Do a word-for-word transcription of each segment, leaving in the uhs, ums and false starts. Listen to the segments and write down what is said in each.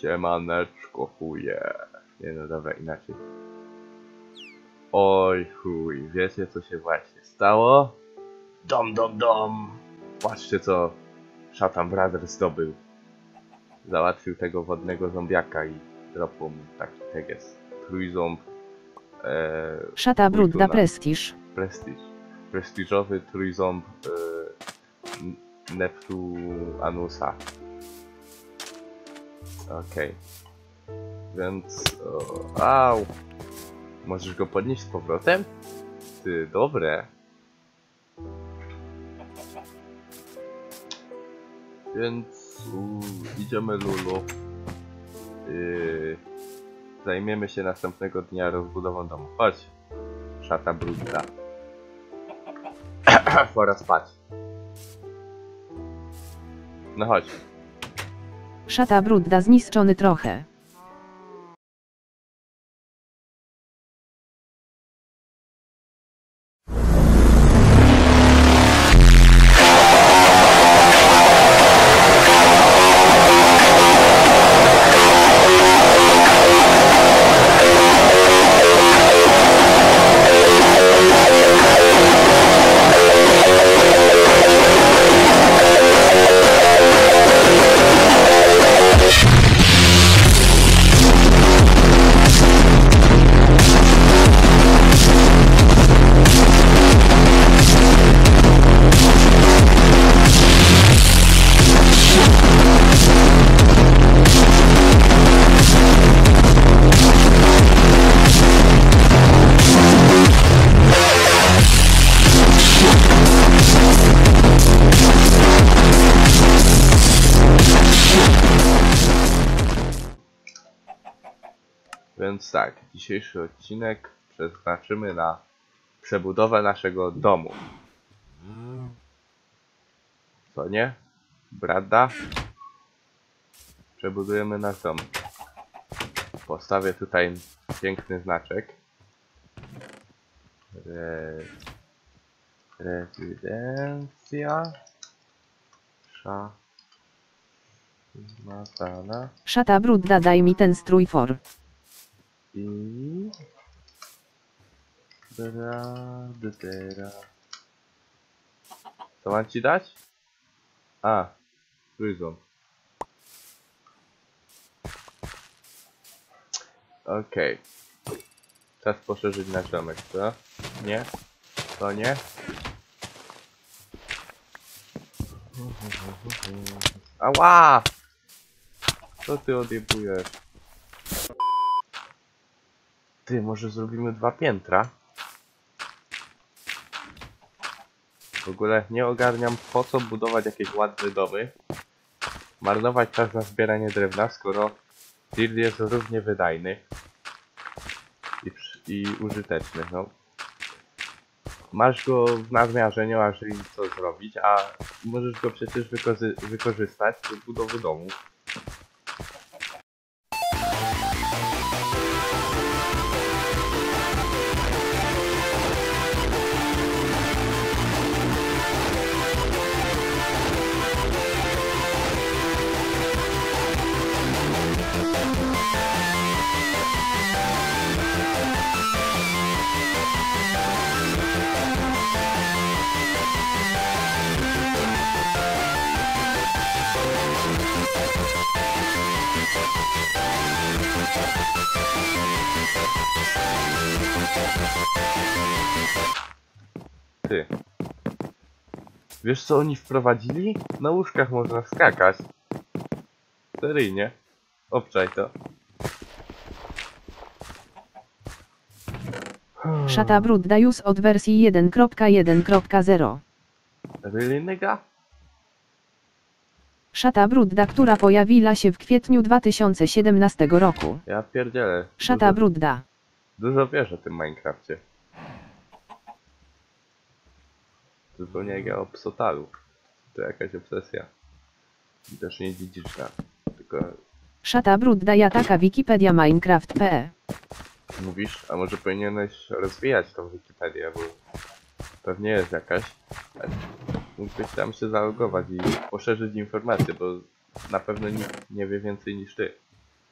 Siemaneczko chuje. Nie no dobra, inaczej. Oj chuj, wiecie co się właśnie stało? Dom, dom, dom! Patrzcie co Shatan Brothers zdobył. Załatwił tego wodnego zombiaka i dropł mu taki teges. Trójząb. E, Szata brudna prestiż. Prestiż. Prestiżowy trójząb e, Neptuanusa. Okej. Okay. Więc... O, au! Możesz go podnieść z powrotem? Ty, dobre. Więc... U, idziemy Lulu. Yy, zajmiemy się następnego dnia rozbudową domu. Chodź. Szata brudna. Pora spać. No chodź. Szata brudna zniszczony trochę. Więc tak, dzisiejszy odcinek przeznaczymy na przebudowę naszego domu. Co nie? Brada? Przebudujemy nasz dom. Postawię tutaj piękny znaczek. Re... Rezydencja. Sza... Matana. Szata brudna, daj mi ten strój for. I... Bradera. Co mam ci dać? A, trójząb. Okej. Okay. Czas poszerzyć nasz domek, co? Nie? To nie? Ała! Co ty odjebujesz? Ty, może zrobimy dwa piętra? W ogóle nie ogarniam, po co budować jakieś ładne domy. Marnować czas na zbieranie drewna, skoro Dirt jest równie wydajny i, i użyteczny, no. Masz go w nadmiarze, nie masz im co zrobić, a możesz go przecież wykorzystać do budowy domu. Ty. Wiesz co oni wprowadzili? Na łóżkach można skakać. Seryjnie. Obczaj to. Szata brudna już od wersji jeden kropka jeden kropka zero. Really, nigga? Szata brudna, która pojawiła się w kwietniu dwa tysiące siedemnastego roku. Ja pierdzielę. Szata Dużo, brudna. Dużo wiesz o tym Minecrafcie. Zupełnie jak ja o Psotalu. To jakaś obsesja. Też nie dziedziczna. Tylko... Szata brudna, ja taka Wikipedia Minecraft kropka pe. Mówisz? A może powinieneś rozwijać tą Wikipedię, bo pewnie jest jakaś. Mógłbyś tam się zalogować i poszerzyć informacje, bo na pewno nikt nie wie więcej niż ty.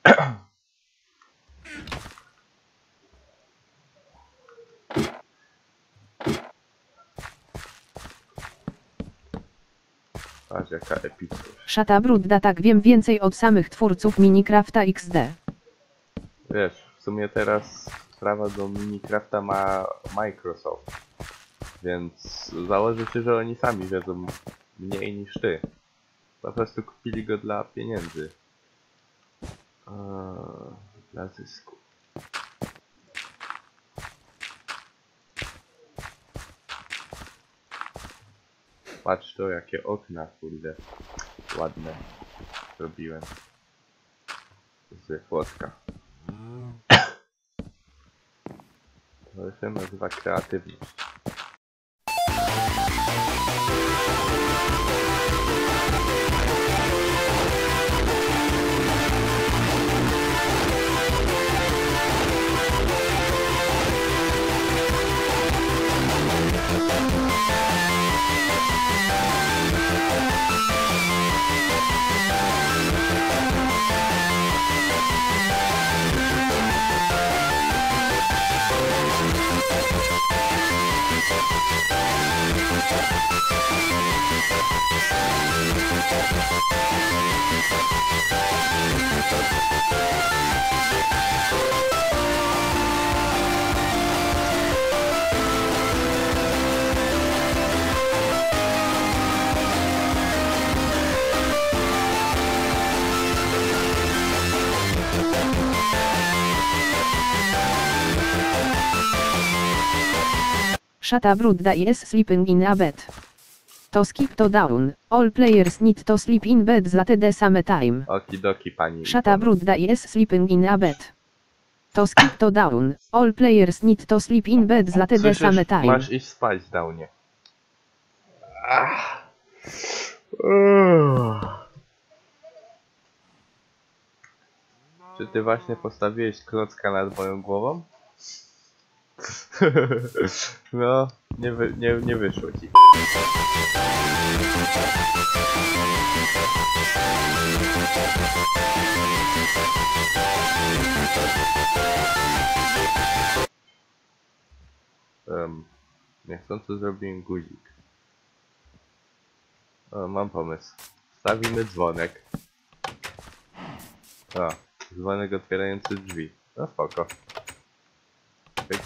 Patrz jaka epicka. Szata brudna, tak wiem więcej od samych twórców Minecrafta X D. Wiesz, w sumie teraz prawa do Minecrafta ma Microsoft. Więc założę się, że oni sami wiedzą mniej niż ty. Po prostu kupili go dla pieniędzy. Eee, dla zysku. Patrz to, jakie okna, kurde, ładne zrobiłem. Z płotka. To się nazywa kreatywność. Szata brudna is sleeping in a bed. To skip to down. All players need to sleep in bed at the same time. Okidoki, pani. Szata brudna is sleeping in a bed. To skip to down. All players need to sleep in bed at the Słyszysz? same time. Masz iść spać, Downie. Ach. Uff. Czy ty właśnie postawiłeś klocka nad moją głową? No, nie, wy, nie, nie wyszło ci. Um, niechcący zrobiłem guzik. O, mam pomysł. Stawimy dzwonek. O, dzwonek otwierający drzwi. No spoko. Pyk.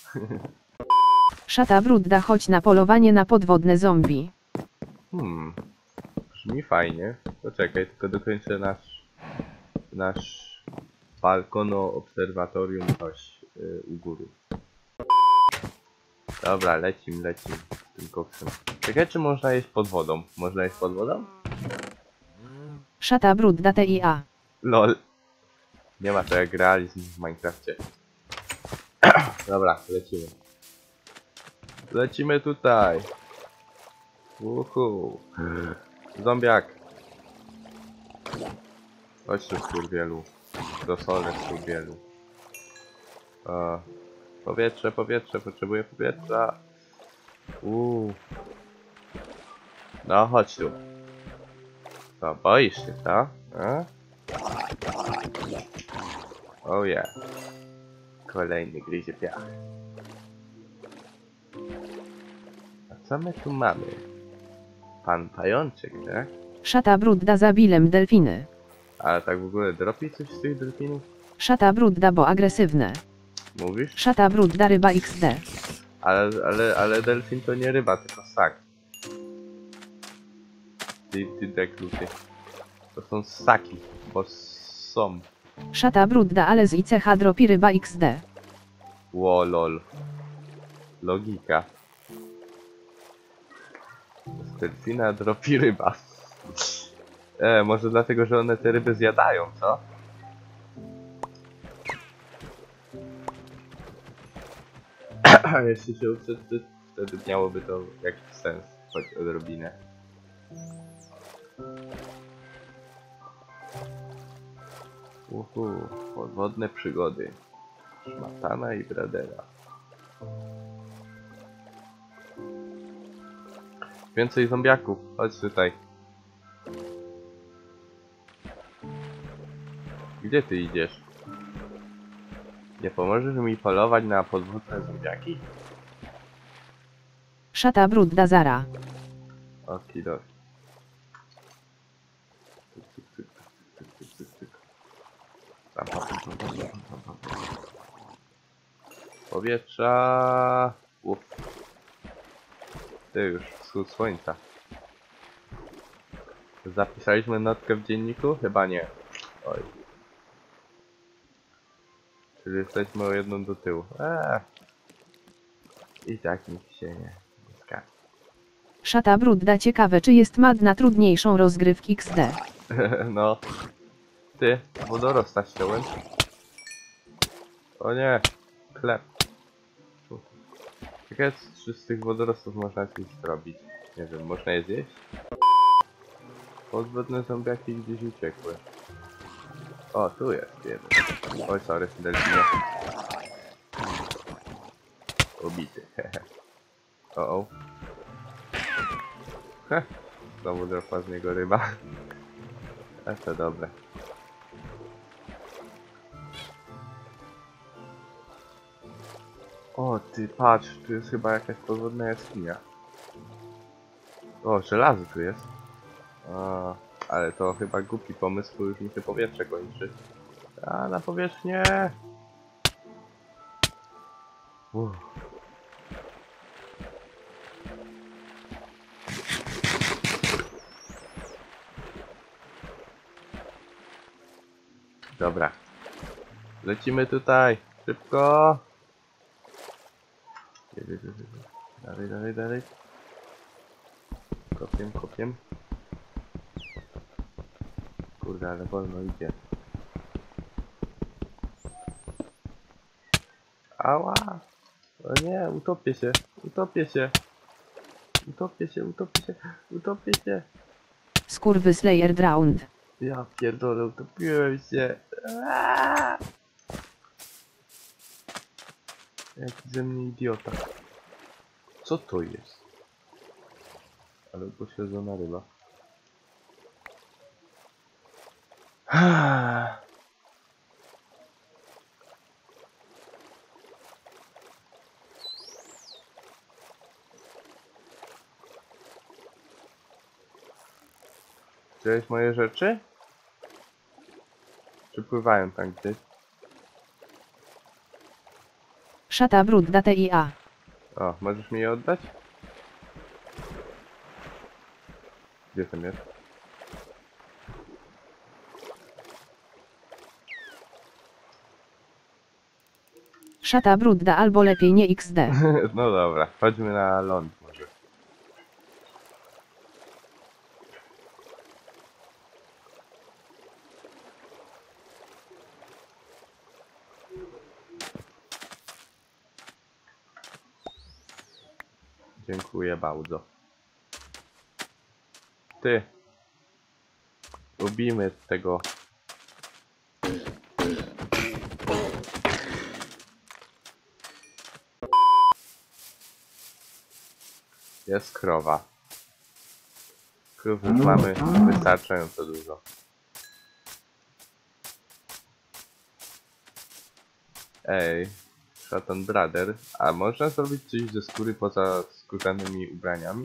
Szata brudna, chodź na polowanie na podwodne zombie. Hmm, brzmi fajnie. Poczekaj, tylko dokończę nasz nasz balkono obserwatorium coś yy, u góry. Dobra, lecim, lecim z tym koksem. Czekaj, czy można jeść pod wodą? Można jeść pod wodą? Szata brudna T I A. Lol. Nie ma to jak realizm w Minecrafcie. Dobra, lecimy. Lecimy tutaj. Uhu. Zombiak. Chodź tu, skurwielu. Dosolę, skurwielu. O. Powietrze, powietrze, potrzebuję powietrza. Uuu. No, chodź tu. Co, boisz się, co? A? Oh yeah. Kolejny gryzie piach. A co my tu mamy? Pan pajączek, tak? Szata brudna za bilem delfiny. Ale tak w ogóle dropi coś z tych delfinów? Szata brudna, bo agresywne. Mówisz? Szata brudna ryba X D. Ale, ale, ale delfin to nie ryba, tylko ssak. Ty, ty dekluty. To są ssaki, bo są. Szata brudna, ale z I C H dropi ryba X D. Ło, lol. Logika. Z delfina dropi ryba. E, może dlatego, że one te ryby zjadają, co? A jeśli się uczyć, wtedy miałoby to jakiś sens, choć odrobinę. Uhu, podwodne przygody. Szmatana i Bradera. Więcej zombiaków, chodź tutaj. Gdzie ty idziesz? Nie pomożesz mi polować na podwójne zombiaki? Szata brudda zara. Okidoki. Cyk, cyk, cyk, cyk, cyk, cyk, cyk, cyk. Pam, pam, pam, pam, pam, pam, pam, pam. Powietrza. Uff. Ty już, wschód słońca. Zapisaliśmy notkę w dzienniku? Chyba nie. Oj. Czyli jesteśmy o jedną do tyłu. Eee. I tak nikt się nie zgadza. Szata brudda ciekawe czy jest mad na trudniejszą rozgrywkę X D. No. Ty, wodorosta ściąłem. O nie. Chleb. Ciekawe, czy z tych wodorostów można coś zrobić. Nie wiem, można je zjeść? Podwodne zombiaki gdzieś uciekły. O, tu jest jeden. Oj, sorry, delfinie. Ubity, hehe. O, o. Heh. Znowu dropa z niego ryba. A to dobre. O, ty patrz, tu jest chyba jakaś podwodna jaskinia. O, żelazo tu jest. O, ale to chyba głupi pomysł, bo już mi się powietrze kończy. A, na powierzchnię! Uff. Dobra. Lecimy tutaj. Szybko. Dalej, dalej, dalej. Kopiem, kopiem. Kurde, ale wolno idzie. Ała! O nie, utopię się, utopię się. Utopię się, utopię się, utopię się. Skurwy Slayer drowned. Ja pierdolę, utopiłem się. Aaaa! Jaki ze mnie idiota. Co to jest? Ale posiedzona ryba. Wziąłeś moje rzeczy? Czy pływają tam gdzieś? Szata brudda T I A. O, możesz mi je oddać? Gdzie ten jest? Szata brudda albo lepiej nie X D. No dobra, chodźmy na ląd może. Dziękuję bardzo. Ty. Lubimy tego. Jest krowa. Krów już mamy wystarczająco dużo. Ej, Shotton Brother, a można zrobić coś ze skóry poza skórzanymi ubraniami?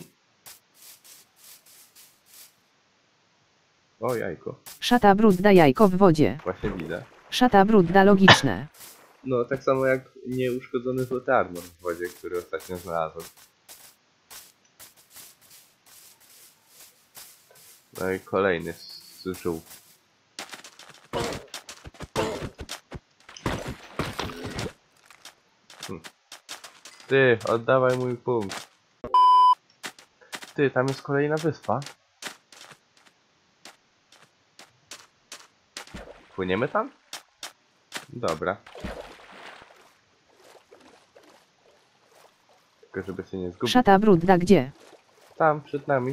O, jajko. Szata brudda jajko w wodzie. Właśnie widzę. Szata brudda logiczne. No, tak samo jak nieuszkodzony złoty armor w wodzie, który ostatnio znalazłem. No i kolejny z żółw. Hm. Ty, oddawaj mój punkt. Ty, tam jest kolejna wyspa. Płyniemy tam? Dobra. Tylko żeby się nie zgubić. Szata brudda gdzie? Tam, przed nami.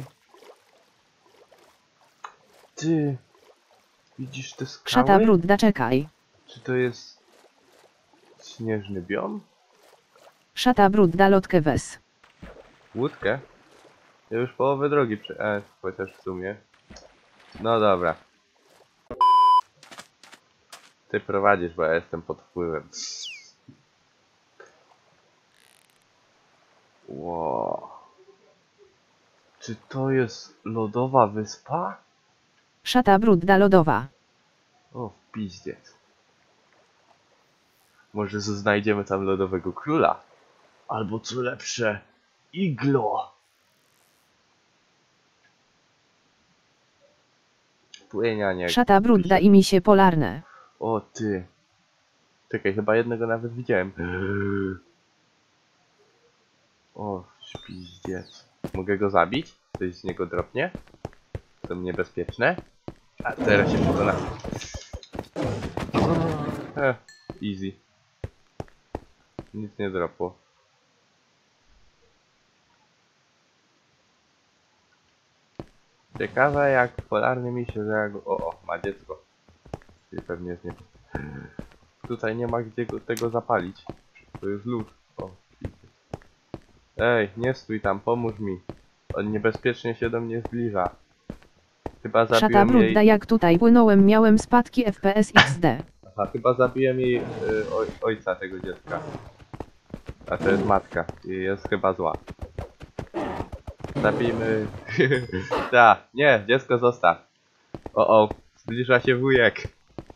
Ty, widzisz te skały? Szata brudda czekaj. Czy to jest śnieżny biom? Szata brudda lotkę wes. Łódkę? Ja już połowę drogi prze... E, chociaż w sumie. No dobra. Ty prowadzisz, bo ja jestem pod wpływem. Wow. Czy to jest lodowa wyspa? Szata brudna lodowa. O, pizdziec. Może znajdziemy tam lodowego króla? Albo co lepsze, iglo. Płynianie. Szata brudna i misie polarne. O ty. Czekaj, chyba jednego nawet widziałem. O, pizdziec. Mogę go zabić? Coś z niego dropnie? To niebezpieczne? A teraz się przekonam. Eh, easy. Nic nie dropło. Ciekawe jak polarny mi się zareaguje. O, o, ma dziecko. Czyli pewnie jest nie... Tutaj nie ma gdzie go, tego zapalić. To jest lód. O, ej, nie stój tam, pomóż mi. On niebezpiecznie się do mnie zbliża. Chyba Szata zabiłem brudna jej... jak tutaj płynąłem miałem spadki F P S X D. Aha, chyba zabiłem jej y, oj, ojca tego dziecka. A to jest matka i jest chyba zła. Zabijmy... Ta, nie, dziecko zostaw. O, o, zbliża się wujek.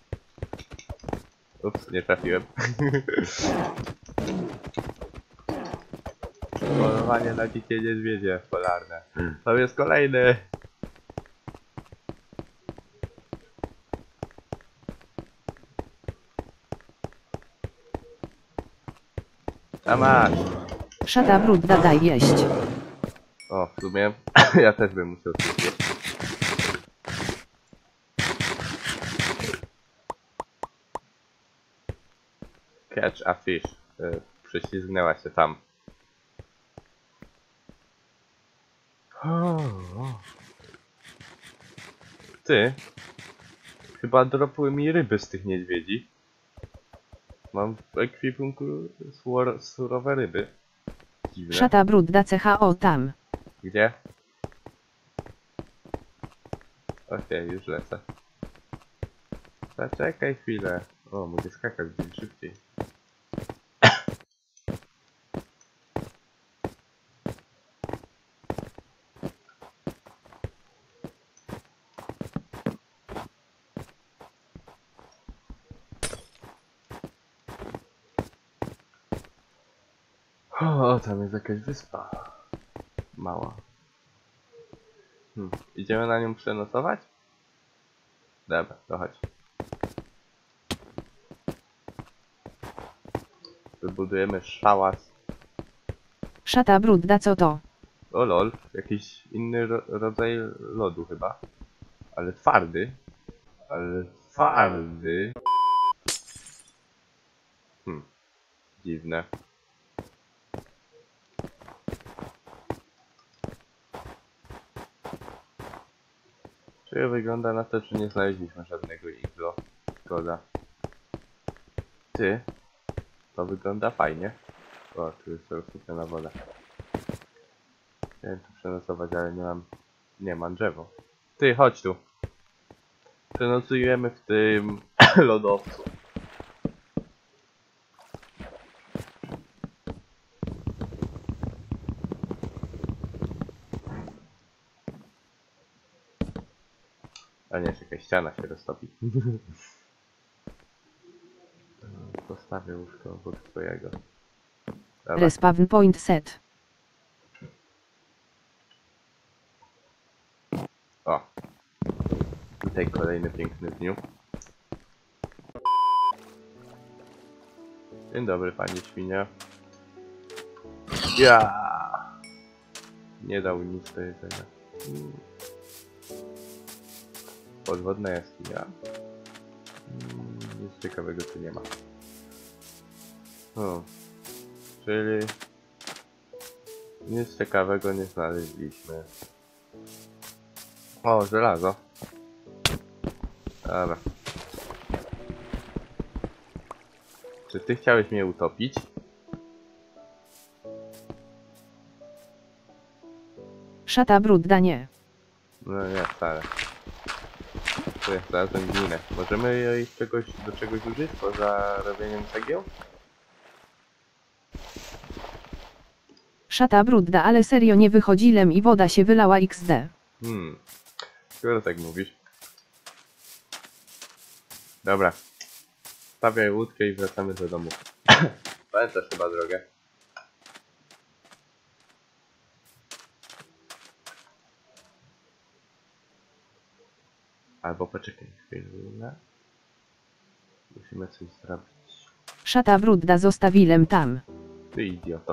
Ups, nie trafiłem. Polowanie na dzikie niedźwiedzie polarne. To jest kolejny. A masz. Szata brudna daj jeść. O, w sumie ja też bym musiał coś jeść. Catch a fish. Y, prześlizgnęła się tam. Ty. Chyba dropły mi ryby z tych niedźwiedzi. Mam w ekwipunku sur surowe ryby. Dziwne. Szata brudna C H O tam. Gdzie? Okej, już lecę. Zaczekaj chwilę. O, mogę skakać gdzieś szybciej. O, tam jest jakaś wyspa. Mała. Hmm. Idziemy na nią przenocować? Dobra, to chodź. Wybudujemy szałas. Szata brudna co to? O lol, jakiś inny ro rodzaj lodu chyba. Ale twardy. Ale twardy. Hmm. Dziwne. Czy wygląda na to, że nie znaleźliśmy żadnego iglo. Szkoda. Ty. To wygląda fajnie. O, tu jest rozpuszczona woda. Chciałem tu przenocować, ale nie mam... Nie mam drzewo. Ty, chodź tu. Przenocujemy w tym lodowcu. A nie, czekaj, ściana się roztopi. Postawię łóżko obok twojego. Dobra. Respawn point set. O. Tutaj kolejny piękny dniu. Dzień dobry, pani świnia. Ja. Nie dał nic do jedzenia. Podwodna jaskinia. Nic ciekawego tu nie ma. O. Czyli... Nic ciekawego nie znaleźliśmy. O, żelazo. Dobra. Czy ty chciałeś mnie utopić? Szata brudna nie. No nie, wcale. Ty, znalazłem glinę. Możemy jej czegoś, do czegoś użyć poza robieniem cegieł? Szata brudna, ale serio nie wychodzilem i woda się wylała iks de. Hmm. Skoro tak mówisz. Dobra. Stawiaj łódkę i wracamy do domu. Pamiętasz chyba drogę. Albo poczekaj chwilę. Musimy coś zrobić. Szata brudna zostawilem tam. Ty idioto.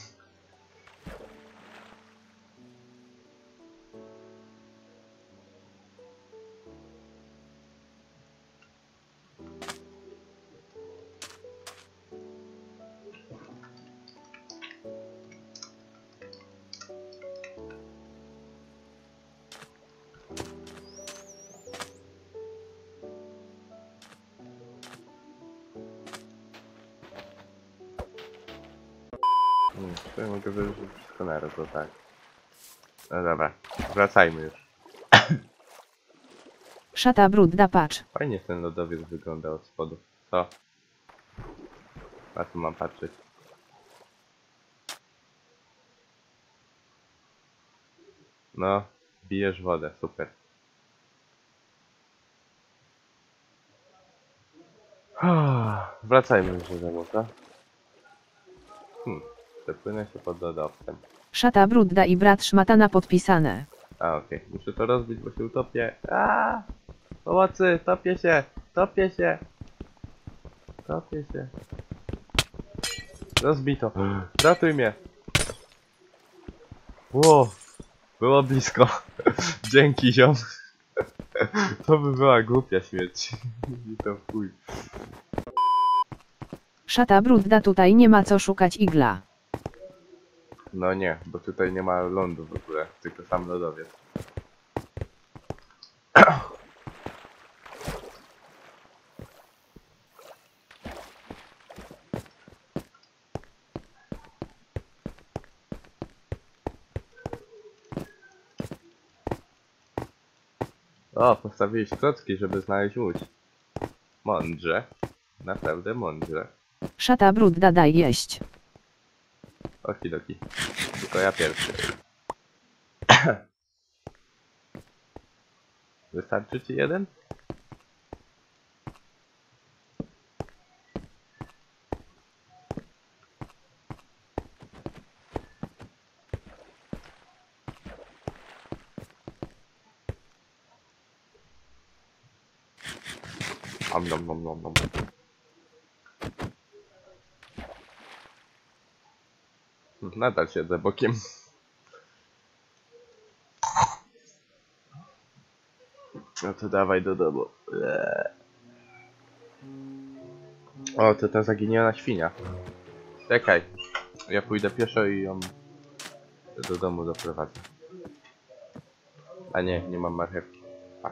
Hmm, to ja mogę wyrzucić wszystko naraz, bo tak. No dobra, wracajmy już. Szata brudna, patrz. Fajnie ten lodowiec wygląda od spodu. Co? Na co mam patrzeć? No, bijesz wodę, super. Wracajmy już do domu, co? Hmm, przepłynę się pod lodowcem. Szata brudna i brat szmatana podpisane. A, okej, okay. Muszę to rozbić, bo się utopię. Aaaa! Pomocy! Topię się! Topię się! Topię się! Rozbito! Ratuj mnie! Ło! Było blisko. Dzięki, ziom. To by była głupia śmierć. I to chuj. Szata brudna, tutaj nie ma co szukać igla. No nie, bo tutaj nie ma lądu w ogóle, tylko sam lodowiec. O, postawiłeś klocki, żeby znaleźć łódź. Mądrze. Naprawdę mądrze. Szata brudna, daj jeść. Okidoki. Tylko ja pierwszy. Wystarczy ci jeden? Om nom nom nom nom. Nadal siedzę bokiem. No to dawaj do domu. Eee. O, to ta zaginiona świnia. Czekaj. Ja pójdę pieszo i ją do domu doprowadzę. A nie, nie mam marchewki. Fuck.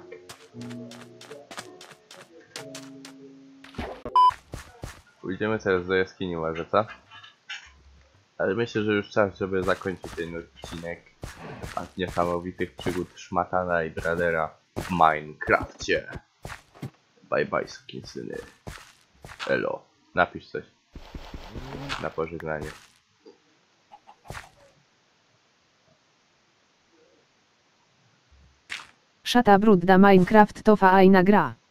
Pójdziemy teraz do jaskini może, co? Ale myślę, że już czas, żeby zakończyć ten odcinek od niesamowitych przygód Szmatana i Bradera w Minecrafcie. Bye bye, sukinsyny. Elo. Napisz coś. Na pożegnanie. Szata brudna, Minecraft to fajna gra.